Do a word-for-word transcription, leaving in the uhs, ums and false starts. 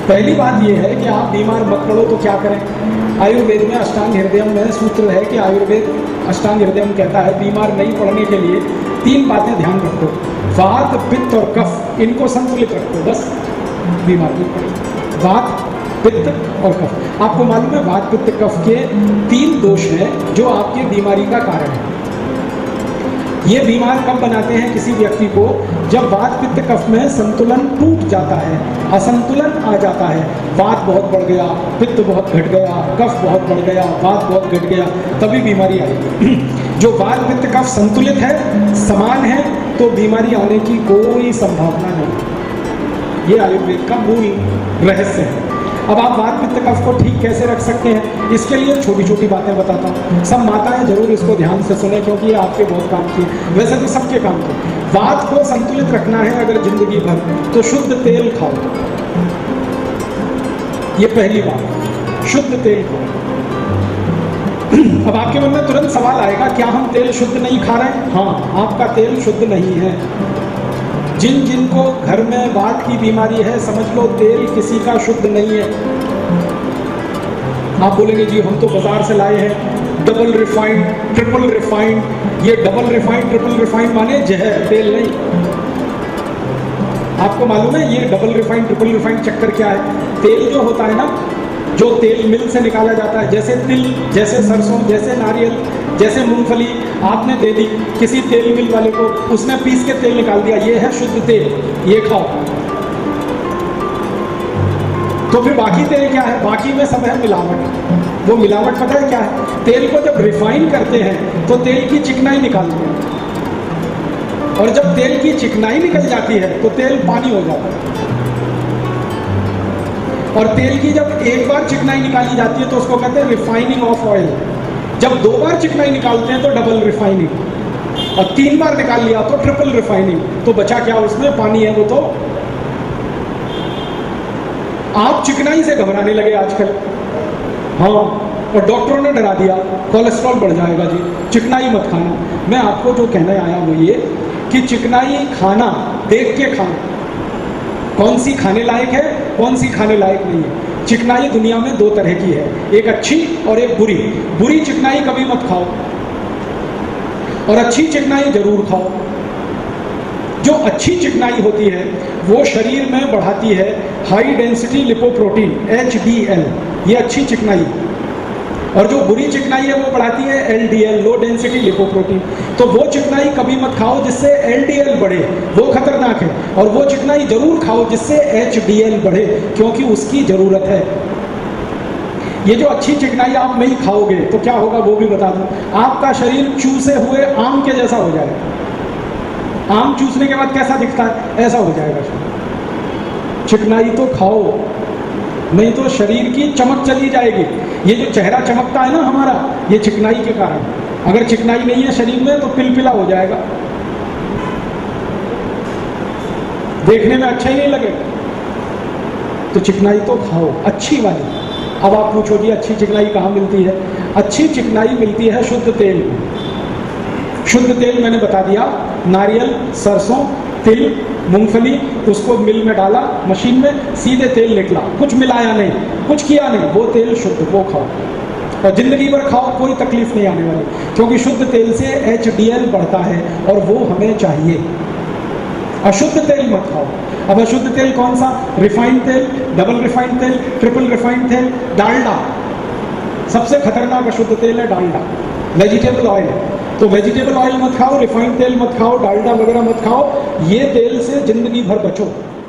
पहली बात यह है कि आप बीमार मत पड़ो तो क्या करें। आयुर्वेद में अष्टांग हृदयम में सूत्र है कि आयुर्वेद अष्टांग हृदयम कहता है बीमार नहीं पड़ने के लिए तीन बातें ध्यान रखो, वात पित्त और कफ, इनको संतुलित रखो, बस बीमार नहीं पड़े। वात पित्त और कफ। आपको मालूम है वात पित्त कफ के तीन दोष हैं जो आपकी बीमारी का कारण है। ये बीमार कब बनाते हैं किसी व्यक्ति को, जब वात पित्त कफ में संतुलन टूट जाता है, असंतुलन आ जाता है, वात बहुत बढ़ गया, पित्त बहुत घट गया, कफ बहुत बढ़ गया, वात बहुत घट गया, तभी बीमारी आएगी। जो वात पित्त कफ संतुलित है, समान है, तो बीमारी आने की कोई संभावना नहीं। ये आयुर्वेद का मूल रहस्य है। अब आप वात पित्त कफ को ठीक कैसे रख सकते हैं, इसके लिए छोटी छोटी बातें बताता हूँ। सब माताएं जरूर इसको ध्यान से सुने क्योंकि ये आपके बहुत काम की है, वैसे तो सबके काम की। वात को संतुलित रखना है अगर जिंदगी भर, तो शुद्ध तेल खाओ। ये पहली बात, शुद्ध तेल खाओ। अब आपके मन में तुरंत सवाल आएगा, क्या हम तेल शुद्ध नहीं खा रहे हैं? हाँ, आपका तेल शुद्ध नहीं है। जिन जिनको घर में वात की बीमारी है, समझ लो तेल किसी का शुद्ध नहीं है। आप बोलेंगे जी हम तो बाजार से लाए हैं डबल रिफाइंड, ट्रिपल रिफाइंड। ये डबल रिफाइंड ट्रिपल रिफाइंड माने जहर, तेल नहीं। आपको मालूम है ये डबल रिफाइंड ट्रिपल रिफाइंड चक्कर क्या है? तेल जो होता है ना, जो तेल मिल से निकाला जाता है, जैसे तिल, जैसे सरसों, जैसे नारियल, जैसे मूंगफली, आपने दे दी किसी तेल मिल वाले को, उसने पीस के तेल निकाल दिया, ये है शुद्ध तेल, ये खाओ। तो फिर बाकी तेल क्या है? बाकी में सब है मिलावट। वो मिलावट पता है क्या है? तेल को जब रिफाइन करते हैं तो तेल की चिकनाई निकालते हैं, और जब तेल की चिकनाई निकल जाती है तो तेल पानी हो जाता है। और तेल की जब एक बार चिकनाई निकाली जाती है तो उसको कहते हैं रिफाइनिंग ऑफ ऑयल। जब दो बार चिकनाई निकालते हैं तो डबल रिफाइनिंग, और तीन बार निकाल लिया तो ट्रिपल रिफाइनिंग। तो बचा क्या उसमें? पानी है वो तो। आप चिकनाई से घबराने लगे आजकल, हाँ, और डॉक्टरों ने डरा दिया कोलेस्ट्रॉल बढ़ जाएगा जी, चिकनाई मत खाना। मैं आपको जो कहने आया वो ये कि चिकनाई खाना देख के खाना, कौन सी खाने लायक है, कौन सी खाने लायक नहीं है। चिकनाई दुनिया में दो तरह की है, एक अच्छी और एक बुरी। बुरी चिकनाई कभी मत खाओ, और अच्छी चिकनाई जरूर खाओ। जो अच्छी चिकनाई होती है वो शरीर में बढ़ाती है high density lipoprotein, H D L, ये अच्छी चिकनाई। और जो बुरी चिकनाई है वो बढ़ाती है L D L, low density lipoprotein. तो वो चिकनाई कभी मत खाओ जिससे एल डी एल बढ़े, वो खतरनाक है। और वो चिकनाई जरूर खाओ जिससे एच डी एल बढ़े, क्योंकि उसकी जरूरत है। ये जो अच्छी चिकनाई आप नहीं खाओगे तो क्या होगा वो भी बता दूं, आपका शरीर चूसे हुए आम के जैसा हो जाएगा। आम चूसने के बाद कैसा दिखता है, ऐसा हो जाएगा शरीर। चिकनाई तो खाओ, नहीं तो शरीर की चमक चली जाएगी। ये जो चेहरा चमकता है ना हमारा, ये चिकनाई के कारण। अगर चिकनाई नहीं है शरीर में तो पिलपिला हो जाएगा, देखने में अच्छा ही नहीं लगेगा। तो चिकनाई तो खाओ, अच्छी वाली। अब आप पूछोगे अच्छी चिकनाई कहाँ मिलती है? अच्छी चिकनाई मिलती है शुद्ध तेल में। शुद्ध तेल मैंने बता दिया, नारियल, सरसों, तिल, मूंगफली, उसको मिल में डाला, मशीन में, सीधे तेल निकला, कुछ मिलाया नहीं, कुछ किया नहीं, वो तेल शुद्ध, वो खाओ। और जिंदगी भर खाओ, कोई तकलीफ नहीं आने वाली, क्योंकि शुद्ध तेल से एच डी एल बढ़ता है और वो हमें चाहिए। अशुद्ध तेल मत खाओ। अब अशुद्ध तेल कौन सा? रिफाइंड तेल, डबल रिफाइंड तेल, ट्रिपल रिफाइंड तेल, डालडा। सबसे खतरनाक अशुद्ध तेल है डालडा, वेजिटेबल ऑयल। तो वेजिटेबल ऑयल मत खाओ, रिफाइंड तेल मत खाओ, डालडा वगैरह मत खाओ। ये तेल से जिंदगी भर बचो।